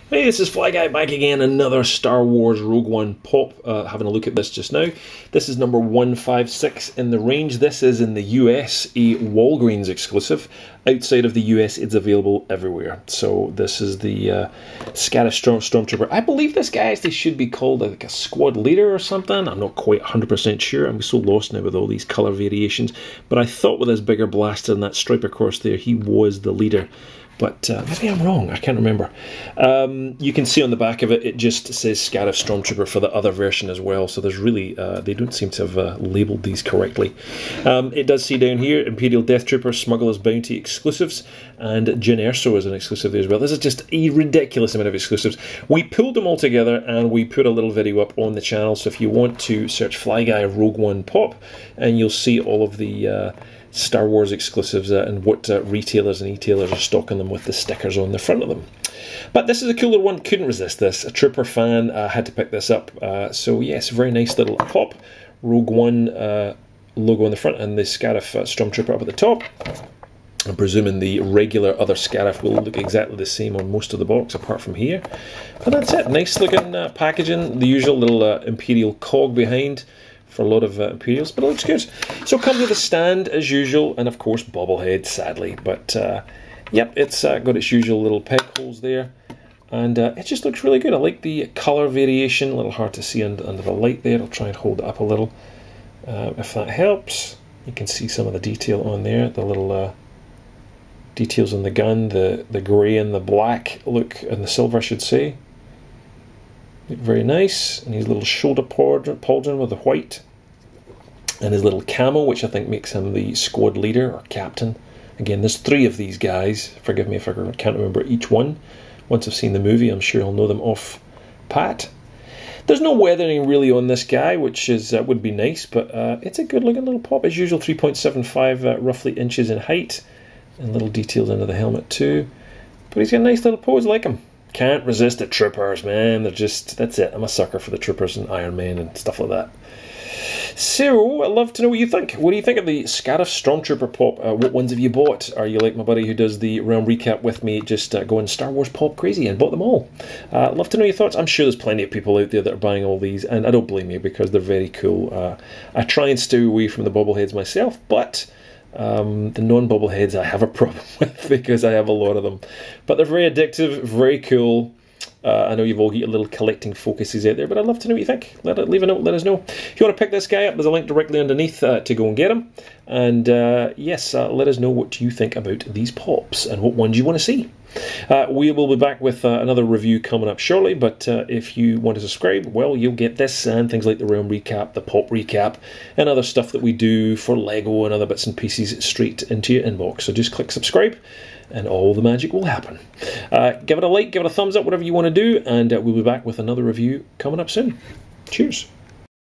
Hey, this is Fly Guy back again, another Star Wars Rogue One pop. Having a look at this just now. This is number 156 in the range. This is in the US, a Walgreens exclusive. Outside of the US, it's available everywhere. So this is the Scarif Stormtrooper. I believe this guy actually should be called like a squad leader or something. I'm not quite 100% sure. I'm so lost now with all these colour variations. But I thought with his bigger blaster and that stripe across there, he was the leader. But maybe I'm wrong, I can't remember. You can see on the back of it, it just says Scarif Stormtrooper for the other version as well. So there's really, they don't seem to have labelled these correctly. It does say down here, Imperial Death Trooper, Smuggler's Bounty exclusives, and Jyn Erso is an exclusive there as well. This is just a ridiculous amount of exclusives. We pulled them all together and we put a little video up on the channel. So if you want to search Fly Guy Rogue One Pop, and you'll see all of the Star Wars exclusives and what retailers and e-tailers are stocking them with the stickers on the front of them. But this is a cooler one, couldn't resist this. A Trooper fan, had to pick this up. So yes, very nice little pop. Rogue One logo on the front and the Scarif Stormtrooper up at the top. I'm presuming the regular other Scarif will look exactly the same on most of the box apart from here. But that's it, nice looking packaging. The usual little Imperial cog behind for a lot of Imperials, but it looks good. So it comes with a stand as usual, and of course bobblehead, sadly. But yep, it's got its usual little peg holes there, and it just looks really good. I like the colour variation, a little hard to see under the light there. I'll try and hold it up a little, if that helps. You can see some of the detail on there, the little details on the gun, the grey and the black look, and the silver I should say. Very nice, and his little shoulder pauldron with the white, and his little camo, which I think makes him the squad leader or captain. Again, there's 3 of these guys. Forgive me if I can't remember each one. Once I've seen the movie, I'm sure I'll know them off pat. There's no weathering really on this guy, which is would be nice, but it's a good looking little pop. As usual, 3.75 roughly inches in height, and little details under the helmet too. But he's got a nice little pose, I like him. Can't resist the Troopers, man. They're just, that's it. I'm a sucker for the Troopers and Iron Man and stuff like that. So, I'd love to know what you think. What do you think of the Scarif Stormtrooper pop? What ones have you bought? Are you like my buddy who does the Realm Recap with me, just going Star Wars pop crazy and bought them all? I'd love to know your thoughts. I'm sure there's plenty of people out there that are buying all these, and I don't blame you because they're very cool. I try and stay away from the bobbleheads myself, but the non-bobbleheads I have a problem with because I have a lot of them. But they're very addictive, very cool. I know you've all got your little collecting focuses out there, but I'd love to know what you think. Leave a note, let us know. If you want to pick this guy up, there's a link directly underneath to go and get him. And yes, let us know what you think about these pops and what ones you want to see. We will be back with another review coming up shortly, but if you want to subscribe, well, you'll get this and things like the Realm Recap, the Pop Recap, and other stuff that we do for Lego and other bits and pieces straight into your inbox. So just click subscribe and all the magic will happen. Give it a like, give it a thumbs up, whatever you want to do, and we'll be back with another review coming up soon. Cheers.